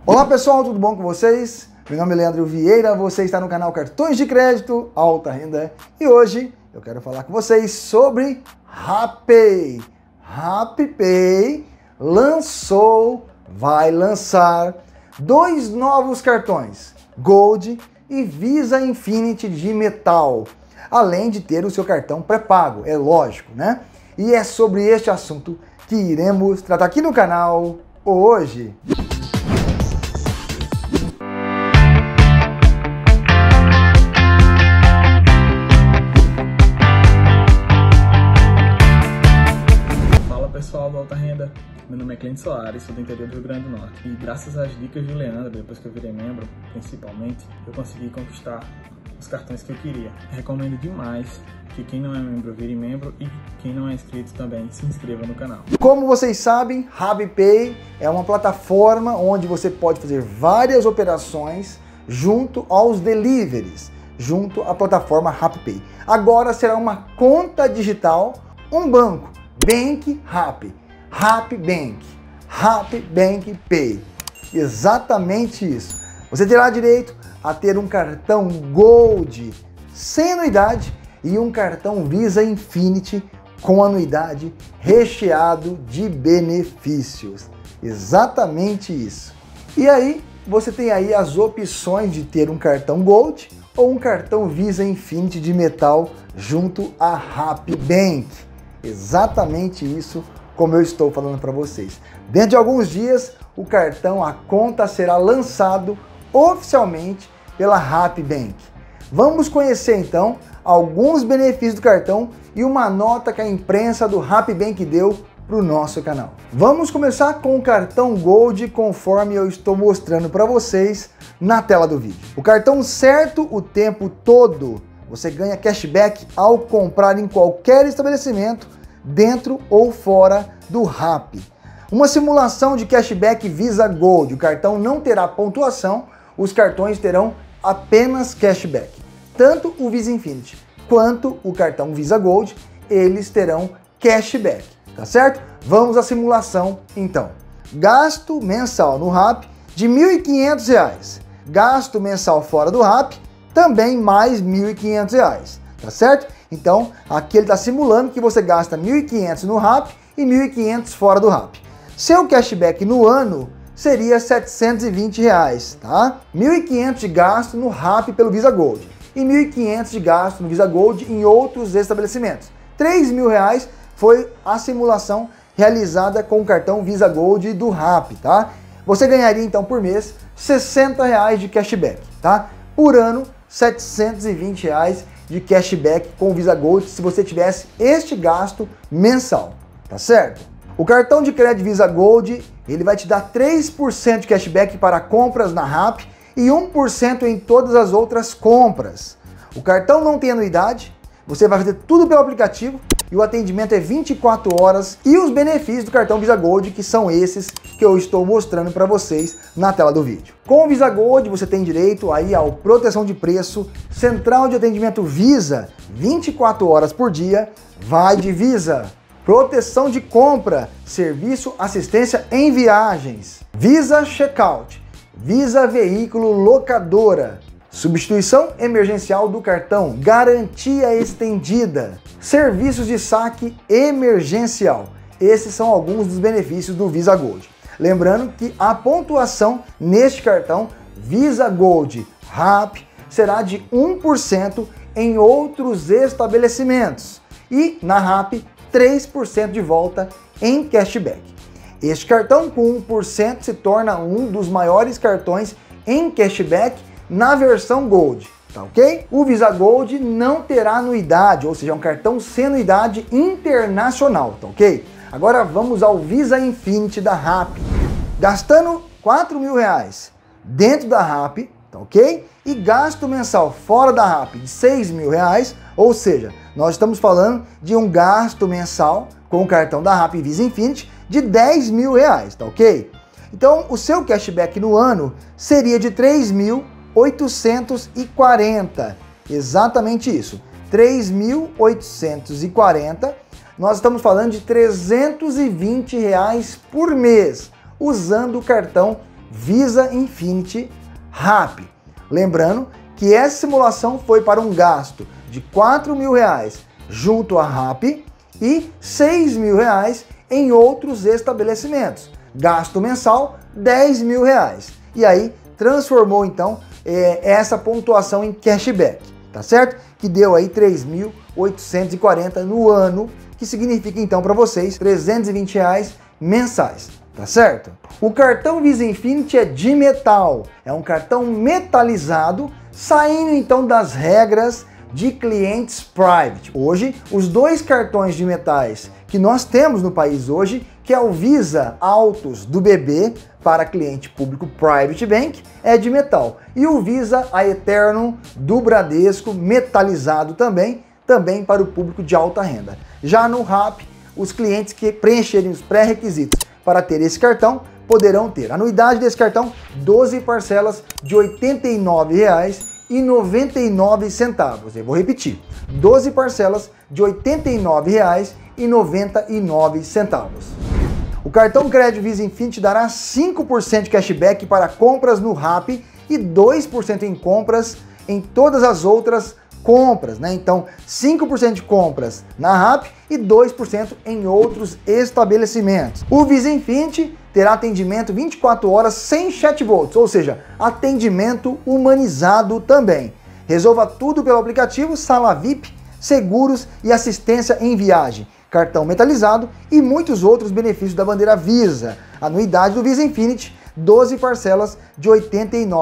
Olá pessoal, tudo bom com vocês? Meu nome é Leandro Vieira, você está no canal Cartões de Crédito Alta Renda e hoje eu quero falar com vocês sobre Rappi. Rappi vai lançar dois novos cartões, Gold e Visa Infinity de metal, além de ter o seu cartão pré-pago, é lógico, né? E é sobre este assunto que iremos tratar aqui no canal hoje. Pessoal do Alta Renda, meu nome é Clêncio Soares, sou do interior do Rio Grande do Norte e graças às dicas do Leandro, depois que eu virei membro, principalmente, eu consegui conquistar os cartões que eu queria. Recomendo demais que quem não é membro vire membro e quem não é inscrito também se inscreva no canal. Como vocês sabem, Rappi é uma plataforma onde você pode fazer várias operações junto aos deliveries, junto à plataforma Rappi. Agora será uma conta digital, um banco, Bank Rappi, Rappi Bank Pay, exatamente isso. Você terá direito a ter um cartão Gold sem anuidade e um cartão Visa Infinity com anuidade recheado de benefícios, exatamente isso. E aí você tem aí as opções de ter um cartão Gold ou um cartão Visa Infinity de metal junto à Rappi Bank. Exatamente isso, como eu estou falando para vocês. Dentro de alguns dias, o cartão, a conta será lançado oficialmente pela Rappi Bank. Vamos conhecer então alguns benefícios do cartão e uma nota que a imprensa do Rappi Bank deu para o nosso canal. Vamos começar com o cartão Gold, conforme eu estou mostrando para vocês na tela do vídeo. O cartão certo o tempo todo. Você ganha cashback ao comprar em qualquer estabelecimento, dentro ou fora do Rappi. Uma simulação de cashback Visa Gold. O cartão não terá pontuação, os cartões terão apenas cashback. Tanto o Visa Infinity quanto o cartão Visa Gold, eles terão cashback, tá certo? Vamos à simulação então. Gasto mensal no Rappi de R$ 1.500. Gasto mensal fora do Rappi também mais R$ 1.500, tá certo? Então, aqui ele está simulando que você gasta R$ 1.500 no Rappi e R$ 1.500 fora do Rappi. Seu cashback no ano seria R$ 720, tá? R$ 1.500 de gasto no Rappi pelo Visa Gold e R$ 1.500 de gasto no Visa Gold em outros estabelecimentos. R$ 3.000 foi a simulação realizada com o cartão Visa Gold do Rappi, tá? Você ganharia então por mês R$ 60 de cashback, tá? Por ano, R$ 720 de cashback com o Visa Gold se você tivesse este gasto mensal, tá certo? O cartão de crédito Visa Gold, ele vai te dar 3% de cashback para compras na Rappi e 1% em todas as outras compras. O cartão não tem anuidade, você vai fazer tudo pelo aplicativo e o atendimento é 24 horas e os benefícios do cartão Visa Gold, que são esses que eu estou mostrando para vocês na tela do vídeo. Com o Visa Gold você tem direito aí ao proteção de preço, central de atendimento Visa, 24 horas por dia, vai de Visa. Proteção de compra, serviço assistência em viagens, Visa Checkout, Visa Veículo Locadora, substituição emergencial do cartão, garantia estendida, serviços de saque emergencial. Esses são alguns dos benefícios do Visa Gold. Lembrando que a pontuação neste cartão Visa Gold Rappi será de 1% em outros estabelecimentos e na Rappi 3% de volta em cashback. Este cartão com 1% se torna um dos maiores cartões em cashback na versão Gold, tá ok? O Visa Gold não terá anuidade, ou seja, é um cartão sem anuidade internacional, tá ok? Agora vamos ao Visa Infinity da Rappi. Gastando R$ 4.000 dentro da Rappi, tá ok? E gasto mensal fora da Rappi de R$ 6.000, ou seja, nós estamos falando de um gasto mensal com o cartão da Rappi Visa Infinity de R$ 10.000, tá ok? Então o seu cashback no ano seria de R$ 3.840, exatamente isso, R$ 3.840, nós estamos falando de R$ 320 por mês, usando o cartão Visa Infinity RAP. Lembrando que essa simulação foi para um gasto de R$4.000 junto à RAP e R$6.000 em outros estabelecimentos. Gasto mensal R$10.000. E aí transformou então essa pontuação em cashback, tá certo? Que deu aí 3.840 no ano, que significa então para vocês R$320 mensais, tá certo? O cartão Visa Infinity é de metal, é um cartão metalizado, saindo então das regras de clientes private. Hoje, os dois cartões de metais que nós temos no país hoje, que é o Visa Autos do BB para cliente público Private Bank, é de metal. E o Visa Aeternum do Bradesco, metalizado também para o público de alta renda. Já no RAP, os clientes que preencherem os pré-requisitos para ter esse cartão poderão ter anuidade desse cartão 12 parcelas de R$ 89,99. Eu vou repetir, 12 parcelas de R$ 89,99. O cartão crédito Visa Infinity dará 5% de cashback para compras no RAP e 2% em compras em todas as outras compras, né? Então, 5% de compras na RAP e 2% em outros estabelecimentos. O Visa Infinity terá atendimento 24 horas sem chatbots, ou seja, atendimento humanizado também. Resolva tudo pelo aplicativo, sala VIP, seguros e assistência em viagem, cartão metalizado e muitos outros benefícios da bandeira Visa. Anuidade do Visa Infinity, 12 parcelas de R$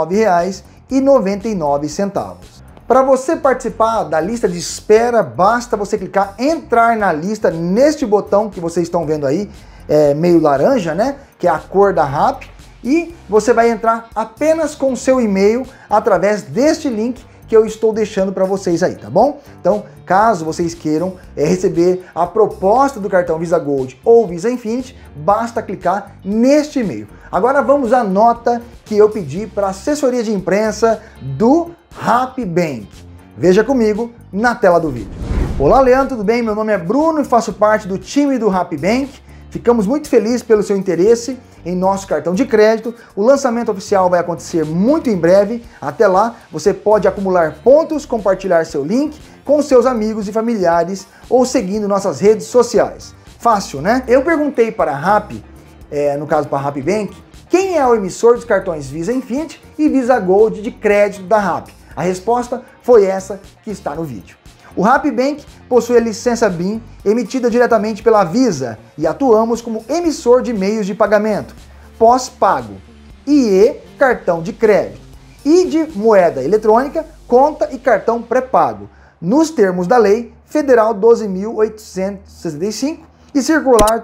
89,99. Para você participar da lista de espera, basta você clicar entrar na lista neste botão que vocês estão vendo aí, meio laranja, né? Que é a cor da RAP, e você vai entrar apenas com o seu e-mail através deste link que eu estou deixando para vocês aí, tá bom? Então, caso vocês queiram receber a proposta do cartão Visa Gold ou Visa Infinity, basta clicar neste e-mail. Agora vamos à nota que eu pedi para a assessoria de imprensa do RAP Bank. Veja comigo na tela do vídeo. Olá, Leandro, tudo bem? Meu nome é Bruno e faço parte do time do RAP Bank. Ficamos muito felizes pelo seu interesse em nosso cartão de crédito. O lançamento oficial vai acontecer muito em breve. Até lá, você pode acumular pontos, compartilhar seu link com seus amigos e familiares ou seguindo nossas redes sociais. Fácil, né? Eu perguntei para a RAP, no caso para a RAP Bank, quem é o emissor dos cartões Visa Infinity e Visa Gold de crédito da RAP. A resposta foi essa que está no vídeo. O RAP Bank possui a licença BIM emitida diretamente pela Visa e atuamos como emissor de meios de pagamento, pós-pago, IE, cartão de crédito, e de moeda eletrônica, conta e cartão pré-pago, nos termos da Lei Federal 12.865 e Circular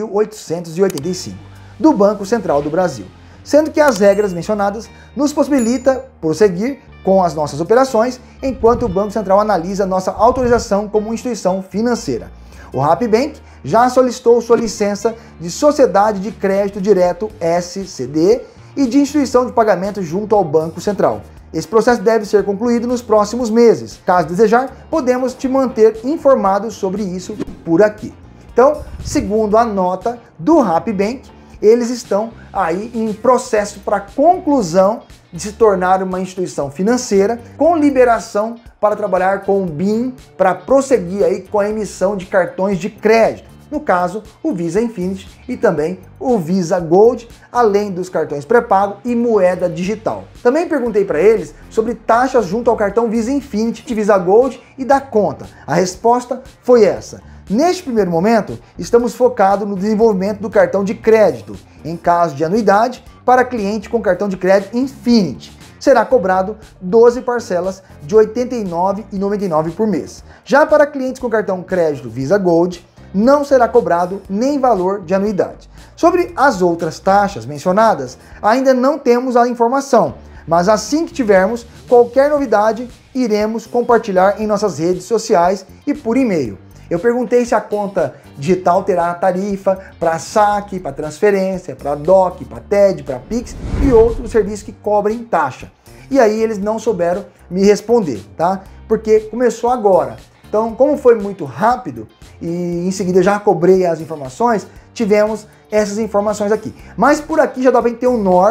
3.885 do Banco Central do Brasil, sendo que as regras mencionadas nos possibilita prosseguir com as nossas operações, enquanto o Banco Central analisa nossa autorização como instituição financeira. O RAP Bank já solicitou sua licença de Sociedade de Crédito Direto SCD e de instituição de pagamento junto ao Banco Central. Esse processo deve ser concluído nos próximos meses. Caso desejar, podemos te manter informado sobre isso por aqui. Então, segundo a nota do RAP Bank, eles estão aí em processo para conclusão de se tornar uma instituição financeira com liberação para trabalhar com o BIM para prosseguir aí com a emissão de cartões de crédito. No caso, o Visa Infinity e também o Visa Gold, além dos cartões pré-pago e moeda digital. Também perguntei para eles sobre taxas junto ao cartão Visa Infinity, Visa Gold e da conta. A resposta foi essa. Neste primeiro momento, estamos focados no desenvolvimento do cartão de crédito. Em caso de anuidade, para cliente com cartão de crédito Infinity, será cobrado 12 parcelas de R$ 89,99 por mês. Já para clientes com cartão crédito Visa Gold, não será cobrado nem valor de anuidade. Sobre as outras taxas mencionadas, ainda não temos a informação, mas assim que tivermos qualquer novidade, iremos compartilhar em nossas redes sociais e por e-mail. Eu perguntei se a conta digital terá tarifa para saque, para transferência, para DOC, para TED, para Pix e outros serviços que cobrem taxa. E aí eles não souberam me responder, tá? Porque começou agora. Então, como foi muito rápido e em seguida eu já cobrei as informações, tivemos essas informações aqui. Mas por aqui já dá para ter um norte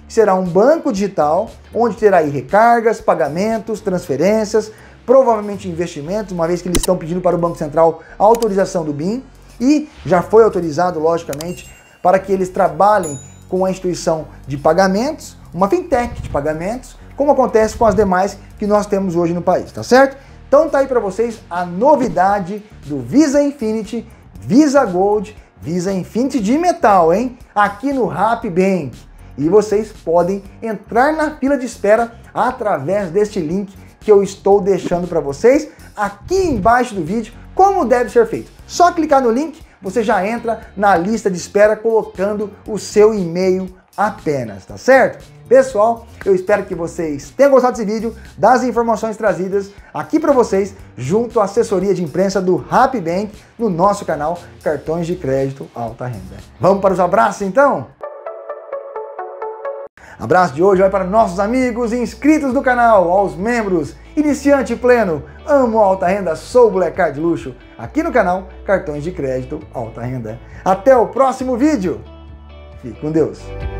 será um banco digital, onde terá aí recargas, pagamentos, transferências, provavelmente investimentos, uma vez que eles estão pedindo para o Banco Central a autorização do BIM, e já foi autorizado, logicamente, para que eles trabalhem com a instituição de pagamentos, uma fintech de pagamentos, como acontece com as demais que nós temos hoje no país, tá certo? Então tá aí para vocês a novidade do Visa Infinity, Visa Gold, Visa Infinity de metal, hein? Aqui no HapBank. E vocês podem entrar na fila de espera através deste link que eu estou deixando para vocês aqui embaixo do vídeo, como deve ser feito. Só clicar no link, você já entra na lista de espera colocando o seu e-mail apenas, tá certo? Pessoal, eu espero que vocês tenham gostado desse vídeo, das informações trazidas aqui para vocês, junto à assessoria de imprensa do HapBank, no nosso canal Cartões de Crédito Alta Renda. Vamos para os abraços então? Abraço de hoje vai para nossos amigos inscritos do canal, aos membros, iniciante pleno, amo alta renda, sou Black Card Luxo, aqui no canal Cartões de Crédito Alta Renda. Até o próximo vídeo, fique com Deus!